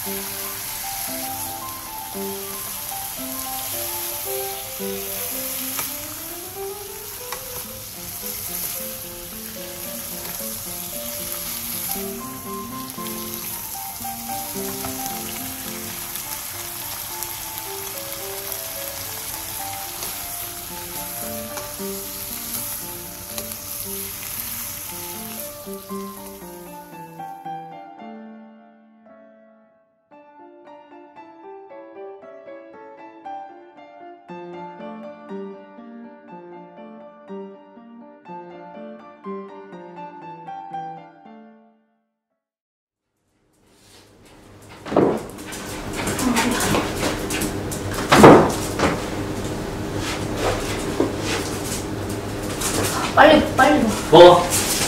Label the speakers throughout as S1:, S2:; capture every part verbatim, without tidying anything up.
S1: 빨리 빨리 봐.
S2: 뭐?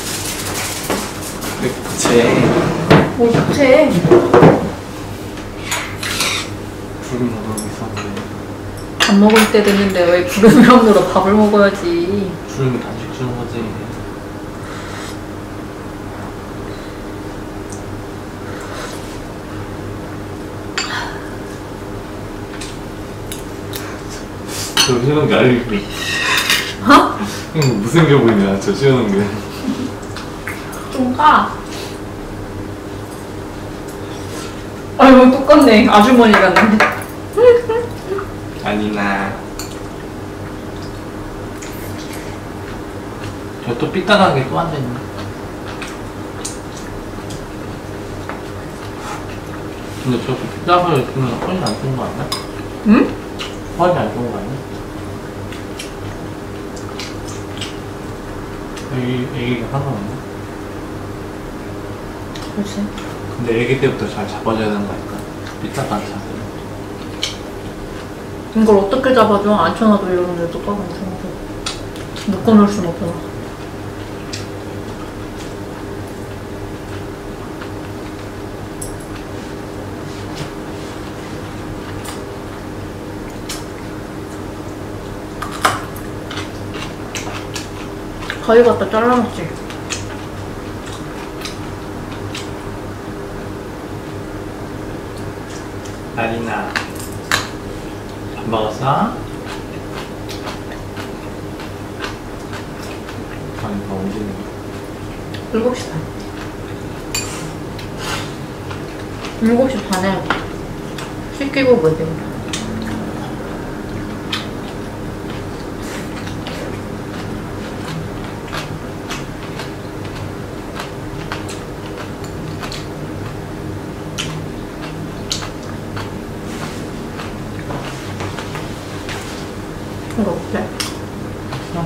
S2: 왜 부채?
S1: 뭘 부채?
S2: 불을 먹으러 있었는데.
S1: 밥 먹을 때 됐는데 왜 불음명으로 밥을 먹어야지.
S2: 주름이 단식 주는 거지. 저 시원한 게 알고.
S1: 어?
S2: 이거 무생겨 보이냐, 저 시원한 게.
S1: 좀 까. 아이고 똑같네. 아주머니 같네.
S2: 아니나. 저 또 삐딱하게 또 앉아있네. 근데 저 삐딱하게 있으면 허리 안 좋은 거 아니야?
S1: 응?
S2: 허리 안 좋은 거 아니야? 애기, 애기가 상관없나?
S1: 그렇지.
S2: 근데 애기 때부터 잘 잡아줘야 되는 거 아닐까? 삐딱한 자세.
S1: 이걸 어떻게 잡아줘? 앉혀놔도 이러는데 똑바로 앉혀놔도 묶어놓을 순 없잖아. 가위 갖다 잘라놨지.
S2: 아리나 밥 먹었어? 아니 나 언제
S1: 일곱 시 반. 일곱 시 반에 씻기고 먹으면 이거 어때?
S2: 어?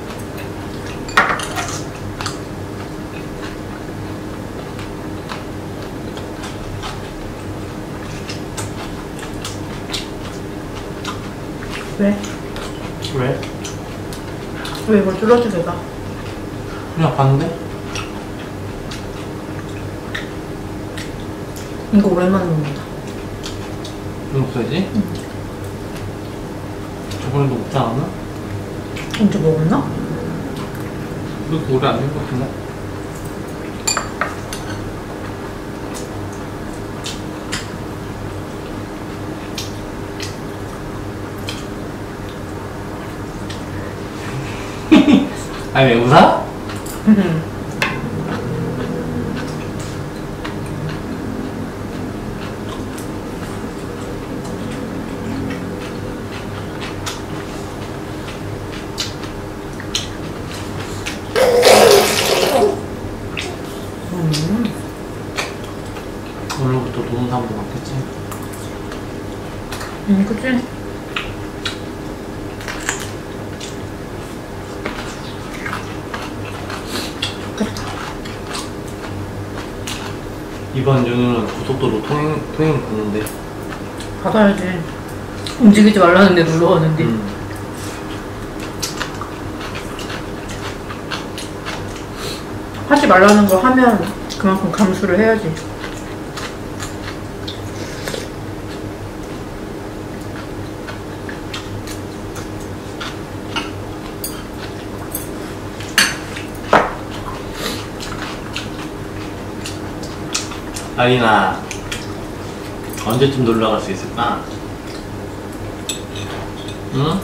S1: 왜?
S2: 왜?
S1: 왜 이걸 뚫어주게 가?
S2: 그냥 봤는데?
S1: 이거 오랜만에 먹는다.
S2: 이거 없어야지?
S1: 응.
S2: 저번에도 먹지 않았나?
S1: 언제 먹었나?
S2: 그렇게 오래 안 된 것 같은데? 아니 왜 웃어?
S1: 음.
S2: 오늘부터 노는 사람도 많겠지?
S1: 음, 그치? 좋겠다.
S2: 이번 연휴는 고속도로 통행, 통행 받는데.
S1: 받아야지. 움직이지 말라는데 놀러 가는데.
S2: 음.
S1: 하지 말라는 거 하면 그만큼 감수를 해야지.
S2: 아리나 언제쯤 놀러 갈 수 있을까? 응?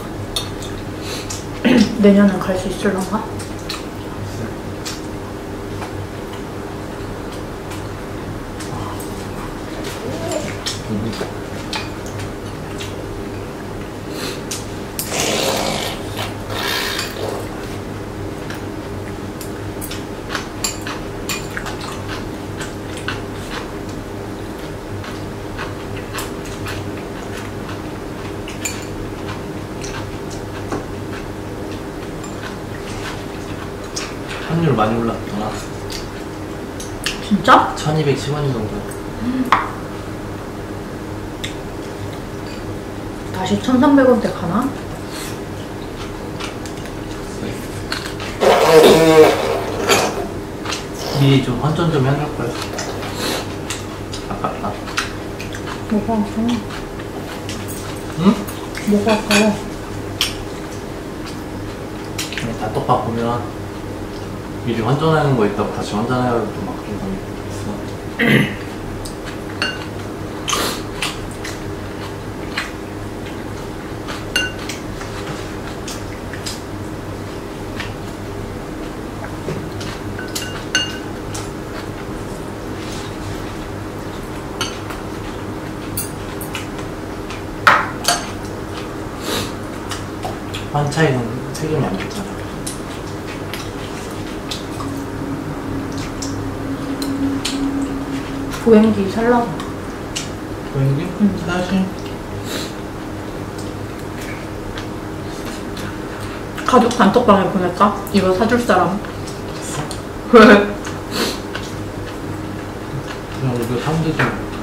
S1: 내년엔 갈 수 있을런가?
S2: 음. 환율 많이 올랐구나.
S1: 진짜?
S2: 천이백십 원 정도.
S1: 음. 다시 천삼백 원대 가나?
S2: 미리 좀 환전 좀 해놓을 거야. 아깝다.
S1: 뭐가 아까워?
S2: 응?
S1: 뭐가 아까워?
S2: 단톡방 보면 미리 환전하는 거 있다고 다시 환전해야 또 막 그런 거 있어. 환차익은 세금이 안 붙잖아.
S1: 보행기 살라고.
S2: 보행기?
S1: 응.
S2: 사실
S1: 가족 단톡방에 보낼까? 이거 사줄 사람.
S2: 됐어?
S1: 왜?
S2: 그냥 이거 사면 되지.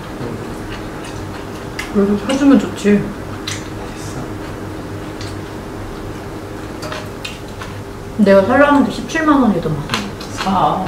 S1: 그래도 사주면 좋지.
S2: 됐어.
S1: 내가 살라는데 십칠만 원이더만.
S2: 응. 사.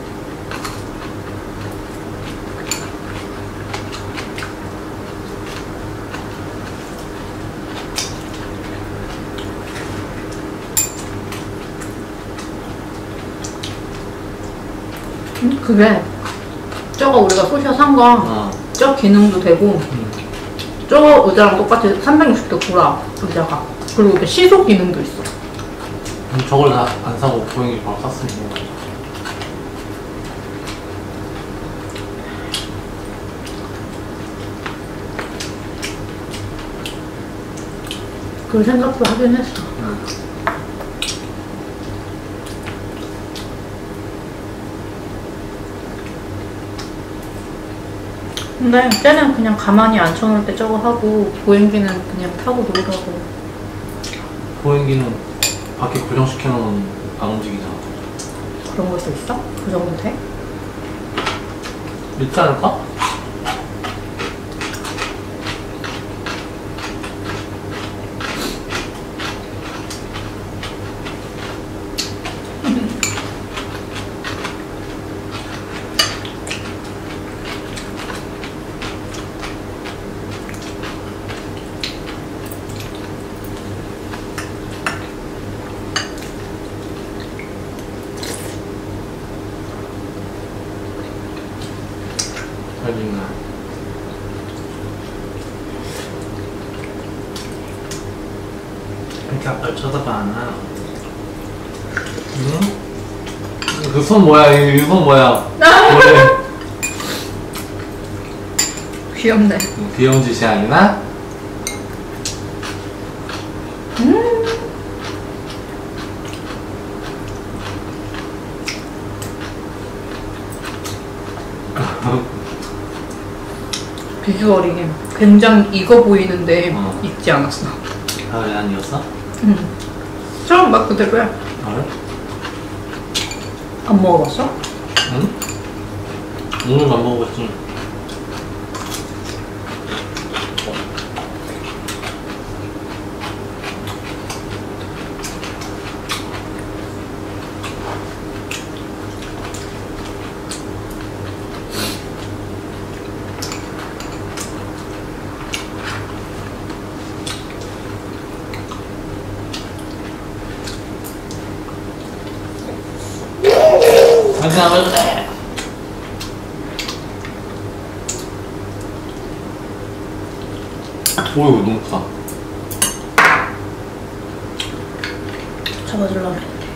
S1: 응? 그게 저거 우리가 소샤 산거
S2: 어.
S1: 저 기능도 되고
S2: 응.
S1: 저거 의자랑 똑같이 삼백육십 도 돌아 의자가. 그리고 이렇게 시속 기능도 있어.
S2: 그럼 저걸 다 안 사고 보행기 바로 샀으면 되는 거야.
S1: 그 생각도 하긴 했어.
S2: 응.
S1: 근데 때는 그냥 가만히 앉혀놓을 때 저거 하고 보행기는 그냥 타고 놀라고.
S2: 보행기는 밖에 고정시켜놓으면 안 움직이잖아.
S1: 그런 것도 있어? 그 정도 돼?
S2: 있지 않을까? 어딘가. 이렇게 아빠를 쳐다봐, 안 응? 그 손 뭐야, 이 손 뭐야. 뭐래.
S1: 귀엽네.
S2: 귀여운 짓이 아니나?
S1: 음. 비주얼이 굉장히 익어 보이는데
S2: 어.
S1: 익지 않았어.
S2: 아, 왜 아니었어?
S1: 응. 처음 맛 그대로야.
S2: 아, 그래?
S1: 안 먹어봤어?
S2: 응? 오늘만 먹어봤지. 항상 왜 그래? 오 이거 너무 크다.
S1: 잡아주려고.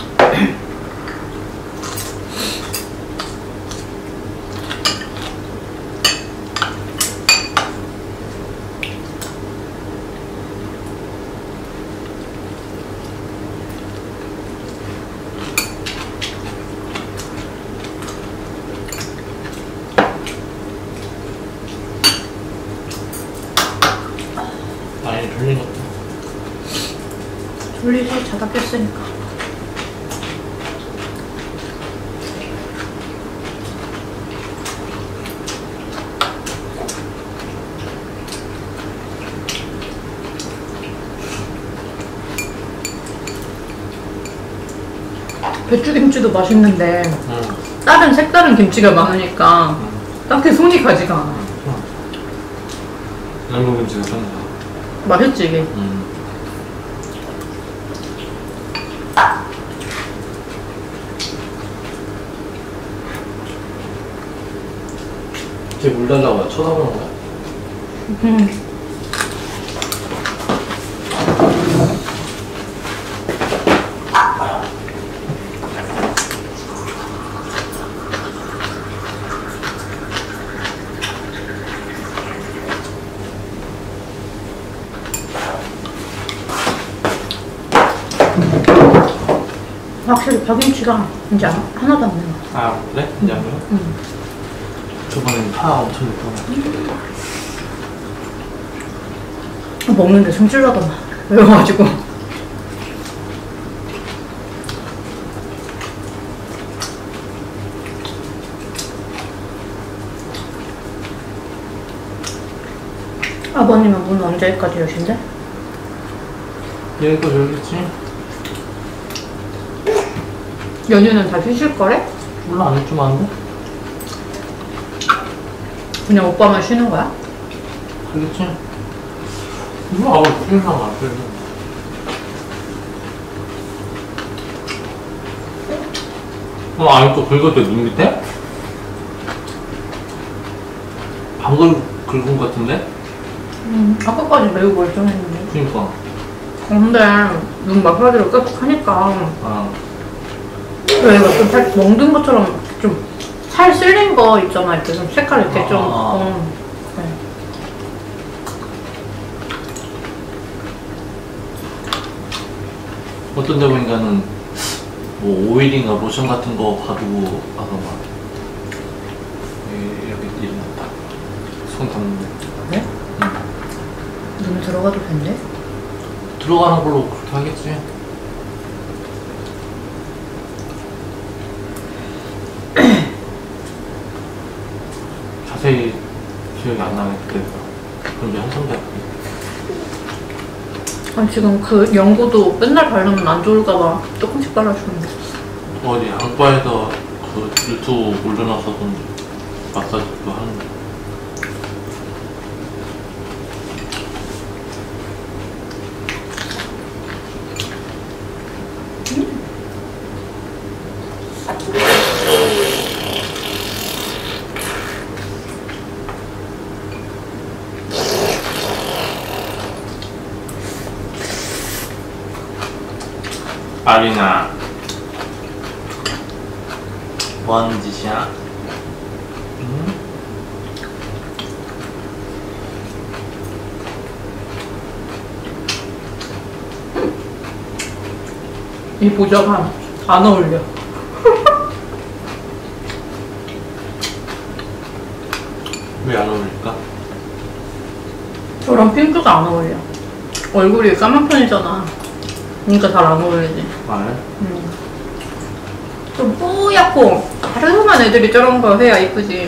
S2: 많이 졸린 것 같아.
S1: 졸리서 자다 깼으니까. 배추김치도 맛있는데
S2: 응.
S1: 다른 색다른 김치가 많으니까
S2: 응.
S1: 딱히 손이 가지가 않아.
S2: 응. 양념김치가 좀 더.
S1: 맛있지 이게?
S2: 응. 쟤물 달라고 쳐다보는 거야?
S1: 음. 확실히 파김치가 이제 하나도 안 매워.
S2: 아 그래? 이제 안 그래?
S1: 응.
S2: 저번엔 파 엄청 넣고.
S1: 먹는데 숨질러더만 매워가지고. 아버님은 문 언제까지 여신데?
S2: 얘도 저기지?
S1: 연휴는 다 쉬실 거래?
S2: 몰라 안 해주면 안 돼?
S1: 그냥 오빠만 쉬는 거야?
S2: 그렇지? 이거 아우 쉬려고 안 쉬려. 어 아니 또 긁었대 눈 밑에? 방금 긁은 것 같은데?
S1: 응. 아까까지 매우 멀쩡했는데.
S2: 그니까.
S1: 근데 눈 마사지를 계속 하니까
S2: 아.
S1: 왜 이거 좀 살 멍든 것처럼 좀 살 쓸린 거 있잖아. 이렇게 좀 색깔 이렇게
S2: 아,
S1: 좀.
S2: 아, 아.
S1: 어. 네.
S2: 어떤 데 보니까는 뭐 오일인가 로션 같은 거 바르고 와서 막 이- 이렇게 일어났다. 손 닦는데.
S1: 그래?
S2: 응.
S1: 눈 들어가도 된대?
S2: 들어가는 걸로 그렇게 하겠지. 자세히 기억이 안 나네 그때. 그런 게 한참 됐고.
S1: 아, 지금 그 연고도 맨날 바르면 안 좋을까봐 조금씩 발라주는데.
S2: 어디 안과에서 그 유튜브 올려놨었던 마사지도 하는 거. 아리나 뭐하는 짓이야? 응?
S1: 이 보자가 안 어울려.
S2: 왜 안 어울릴까?
S1: 저랑 핑크가 안 어울려. 얼굴이 까만 편이잖아. 그러니까 잘 안 어울리지.
S2: 아, 네?
S1: 음. 좀 뽀얗고 가르만 애들이 저런 거 해야 이쁘지.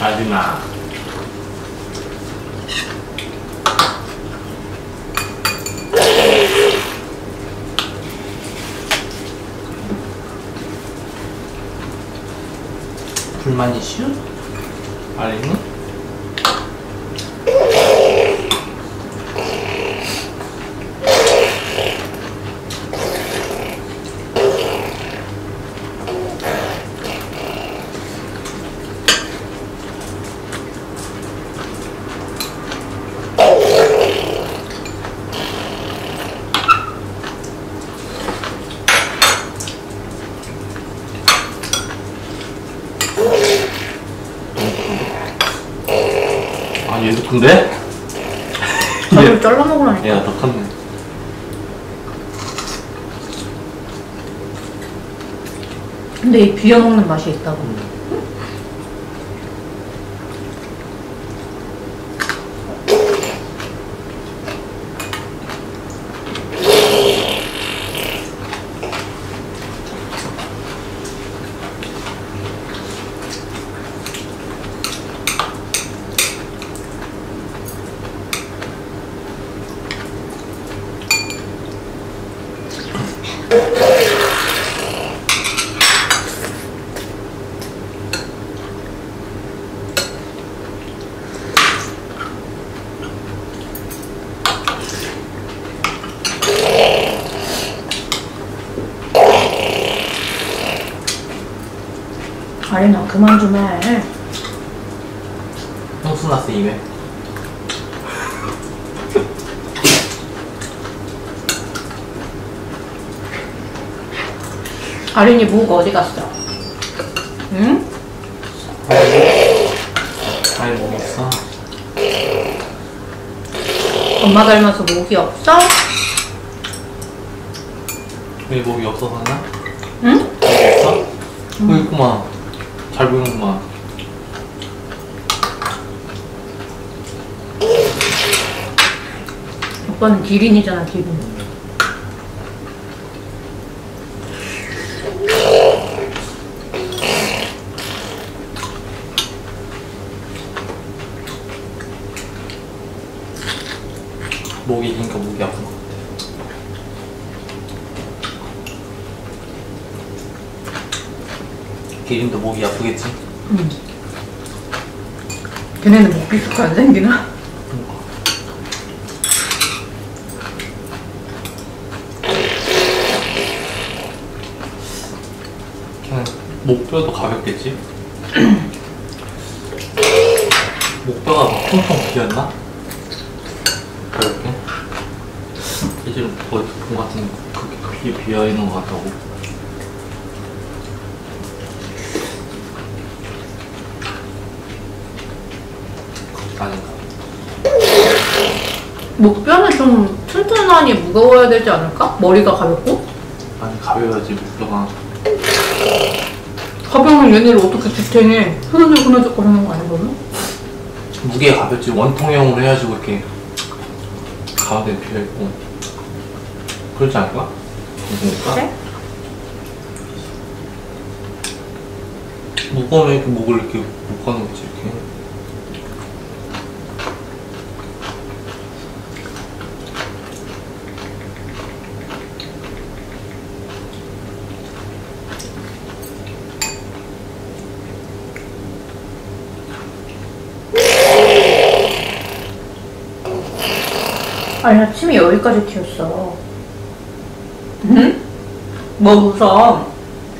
S2: 아리나. 불만이슈? 아리니? 아, 얘도 큰데?
S1: 가위로 잘라 먹으라니까.
S2: 얘가 더 컸네.
S1: 근데 이 비벼 먹는 맛이 있다고.
S2: 음.
S1: 아리나 그만 좀 해.
S2: 형수 났어, 입에.
S1: 아린이 목 어디 갔어? 응?
S2: 아니, 뭐 있어?
S1: 엄마 닮아서 목이 없어?
S2: 왜 목이 없어서 하나?
S1: 응?
S2: 목이 없어? 여기 있구만. 잘 보이는구만.
S1: 오빠는 기린이잖아, 기린.
S2: 목이 기니까 목이 아픈 것 같아. 기린도 목이 아프겠지?
S1: 응. 걔네는 목 비수가 안 생기나?
S2: 그냥 목뼈도 가볍겠지? 목뼈가 막 통통 비었나? 가볍게? 예전에 어디 본 것 같은데 그렇게 비, 비어있는 것 같다고. 아닌가?
S1: 목뼈는 좀 튼튼하니 무거워야 되지 않을까? 머리가 가볍고?
S2: 아니, 가벼워야지 목뼈가.
S1: 가벼우면 얘네를 어떻게 지탱해? 흐느적 흐느적 거리는 거 아니거든?
S2: 무게가 가볍지. 원통형으로 해가지고 이렇게 가운데 비어있고 그렇지 않을까? 무거울까?
S1: 그래?
S2: 무거우면 이렇게 목을 이렇게 묶어놓은 거지, 이렇게.
S1: 아니, 나 침이 여기까지 튀었어. 응? 뭐 웃어?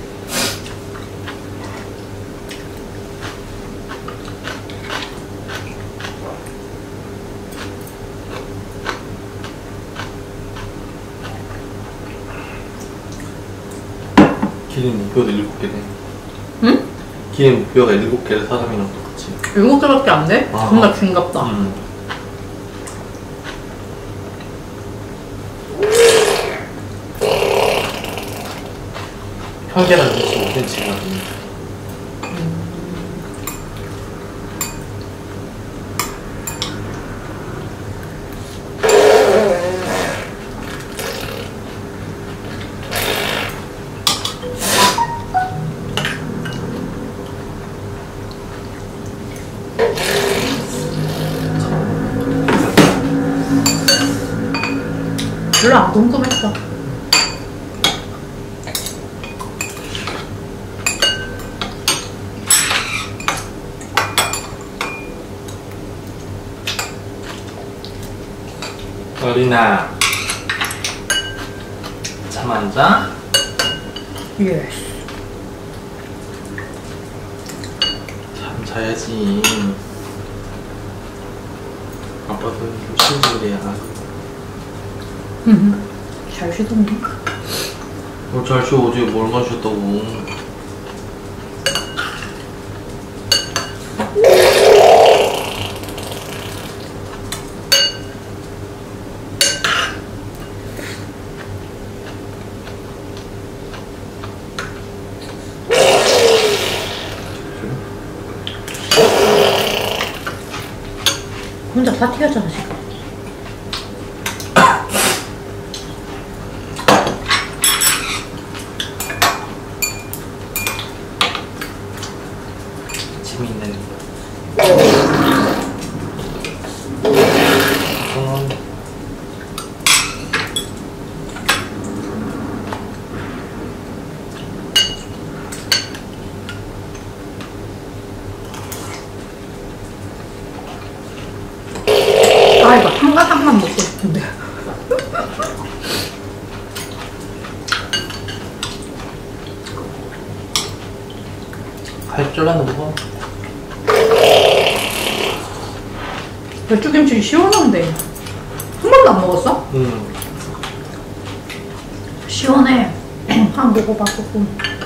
S2: 기린 목뼈도 일곱 개네.
S1: 응?
S2: 기린 목뼈가 일곱 개를 사람이랑 똑같이.
S1: 일곱 개밖에 안 돼?
S2: 아.
S1: 겁나 긴갑다.
S2: 음. 편계란 이십오 센티미터거든.
S1: 별로 안 궁금했어.
S2: 어린아, 잠 안 자?
S1: 예.
S2: 잠 자야지. 아빠도 좀 쉬지 그래야.
S1: 잘 쉬던데.
S2: 뭘 잘 쉬어. 어제 뭘 마셨다고.
S1: 혼자 파티하잖아 지금.
S2: 재미있는 어.
S1: 아 이거 한 가닥만 먹고 싶은데.
S2: 할 줄 아는 거.
S1: 배추김치 시원한데 한 번도 안 먹었어?
S2: 응.
S1: 시원해. 한 번 먹어봤고.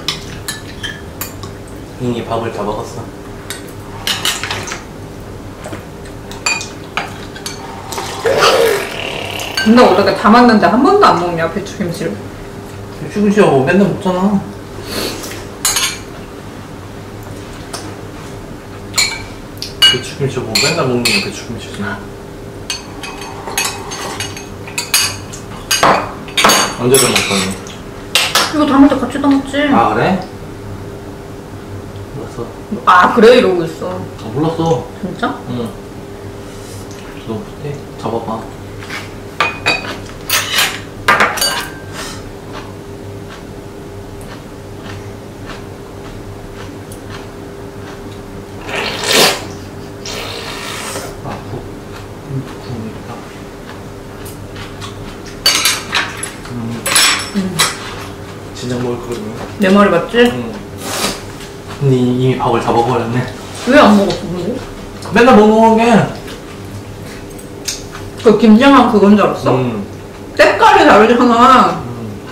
S2: 이미 밥을 다 먹었어.
S1: 근데 어떻게 다 먹는데 한 번도 안 먹냐 배추김치를.
S2: 배추김치야 뭐 맨날 먹잖아. 배추김치 뭐 맨날 먹는 게 배추김치지. 언제든 먹거니.
S1: 이거 담을 때 같이 담았지.
S2: 아 그래? 몰랐어.
S1: 아 그래 이러고 있어.
S2: 아 몰랐어.
S1: 진짜?
S2: 응. 너무 해. 잡아봐. 아, 국, 국이다. 음.
S1: 응.
S2: 진작 먹을 거거든.
S1: 내 말이 맞지?
S2: 응. 근데 이- 이미 밥을 다 먹어버렸네.
S1: 왜 안 먹었어 근데?
S2: 맨날 먹는 게.
S1: 그 김장한 그건 줄 알았어?
S2: 음.
S1: 때깔이 다르잖아.
S2: 음.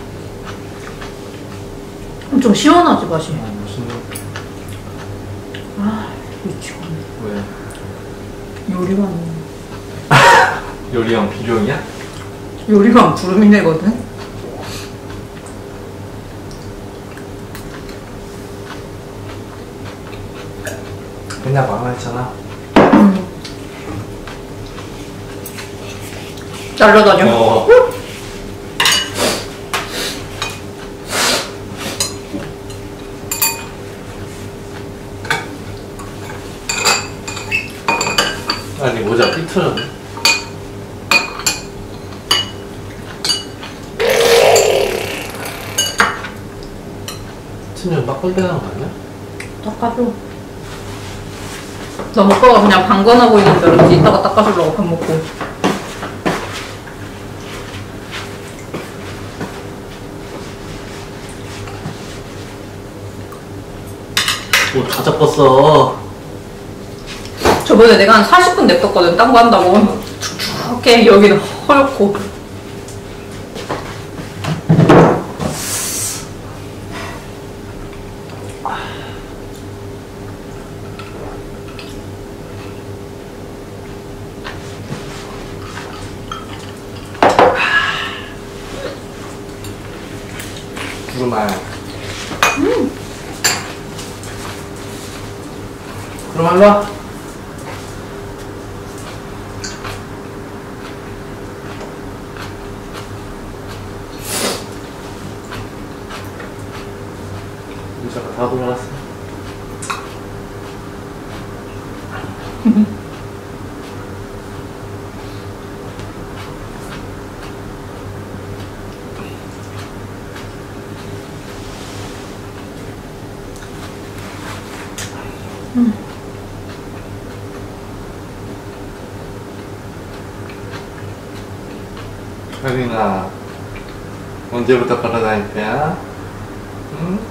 S1: 좀 시원하지 맛이.
S2: 어, 무슨
S1: 아 미치겠네.
S2: 왜?
S1: 요리왕.
S2: 요리형 비룡이야?
S1: 요리왕 부름이 내거든.
S2: 맨날 망했잖아.
S1: 응. 날라다녀.
S2: 어. 아니 모자 삐뚤어졌네. 팀좀 빡빡 되는 거 아니야?
S1: 닦아줘. 나 먹다가 그냥 방관하고 있는 줄 알았지. 이따가 닦아주려고 밥 먹고.
S2: 옷다 잡았어.
S1: 저번에 내가 한 사십 분 냅뒀거든. 딴 거 한다고. 축축해. 여기는 허옇고.
S2: 구름알. 음. 그럼 일로 와. 의자가 다 돌아갔어.
S1: 응.
S2: 혜린아, 언제부터 걸어다닐 거야? 응?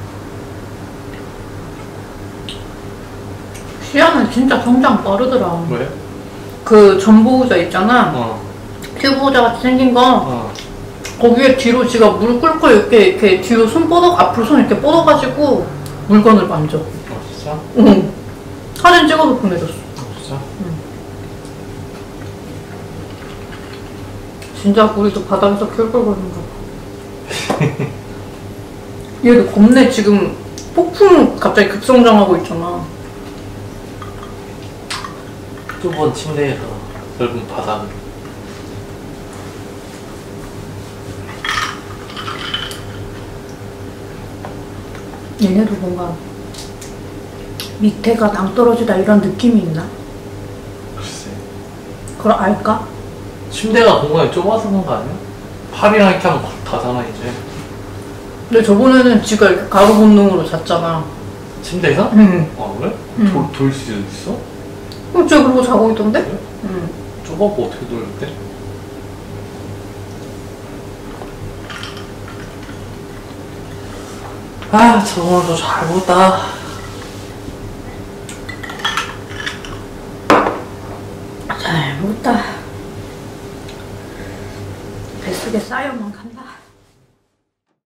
S1: 시아는 진짜 성장 빠르더라.
S2: 왜?
S1: 그 전보호자 있잖아.
S2: 어.
S1: 튜브호자 같이 생긴 거.
S2: 어.
S1: 거기에 뒤로 지가 물 끓고 이렇게 이렇게 뒤로 손 뻗어 앞으로 손 이렇게 뻗어가지고 물건을 만져.
S2: 어, 진짜?
S1: 응. 사진 찍어서 보내줬어.
S2: 어, 진짜?
S1: 진짜 우리도 바닥에서 킬걸거리는가 봐. 얘도 겁내 지금 폭풍 갑자기 급성장하고 있잖아.
S2: 두 번 침대에서 넓은 바닥을.
S1: 얘네도 뭔가 밑에가 낭떠러지다 이런 느낌이 있나?
S2: 글쎄.
S1: 그걸 알까?
S2: 침대가 공간이 좁아서 그런 거 아니야? 팔이랑 이렇게 하면 다잖아, 이제.
S1: 근데 저번에는 지가 이렇게 가로 본능으로 잤잖아.
S2: 침대에서?
S1: 응.
S2: 아, 그래?
S1: 응.
S2: 돌, 돌 수 있어?
S1: 어, 쟤 그러고 자고 있던데?
S2: 그래?
S1: 응.
S2: 좁아고 어떻게 돌렸대? 아, 저 오늘도 잘 먹었다.
S1: 잘 먹었다. 뱃속에 쌓여만 간다.